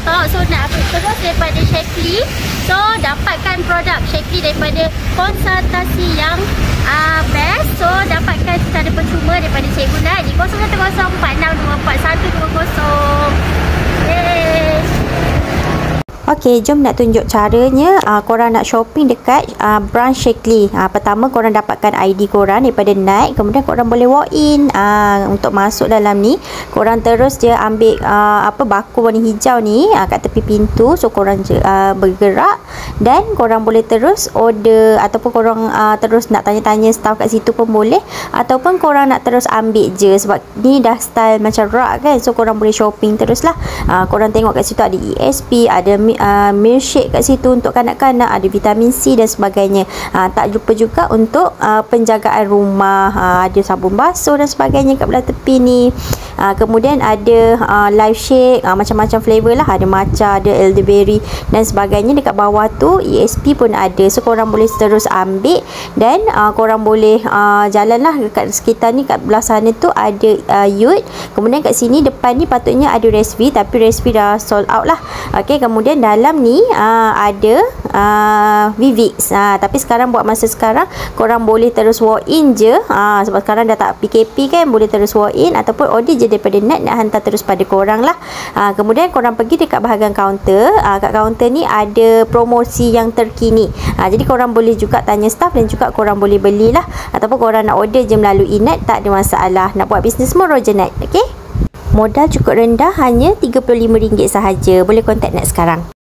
So nak update terus daripada Shakely. So dapatkan produk Shakely daripada konsultasi yang best. So dapatkan secara percuma daripada Cikgu Nat di 0104624120. Yeay. Okey, jom nak tunjuk caranya korang nak shopping dekat branch Shakely. Pertama, korang dapatkan ID korang daripada Nat. Kemudian korang boleh walk in untuk masuk dalam ni. Korang terus je ambil bako warna hijau ni kat tepi pintu. So korang bergerak dan korang boleh terus order, ataupun korang terus nak tanya-tanya staff kat situ pun boleh, ataupun korang nak terus ambil je sebab ni dah style macam rak kan. So korang boleh shopping terus lah. Korang tengok kat situ ada ESP, ada milkshake kat situ untuk kanak-kanak, ada vitamin C dan sebagainya. Tak lupa juga untuk penjagaan rumah, ada sabun basuh dan sebagainya kat belah tepi ni. Kemudian ada live shake, macam-macam flavor lah, ada matcha, ada elderberry dan sebagainya. Dekat bawah tu ESP pun ada. So korang boleh terus ambil dan korang boleh jalan lah dekat sekitar ni. Kat belah sana tu ada Youth. Kemudian kat sini depan ni patutnya ada Resvi, tapi Resvi dah sold out lah. Okay, kemudian dalam ni ada Vivix. Tapi sekarang buat masa sekarang korang boleh terus walk in je, sebab sekarang dah tak PKP kan, boleh terus walk in ataupun order je daripada Nat, nak hantar terus pada korang lah. Kemudian korang pergi dekat bahagian kaunter. Kat kaunter ni ada promosi yang terkini. Jadi korang boleh juga tanya staff dan juga korang boleh belilah, ataupun korang nak order je melalui Nat, tak ada masalah. Nak buat bisnes semua Roger Nat. Okay, modal cukup rendah, hanya RM35 sahaja. Boleh contact Nat sekarang.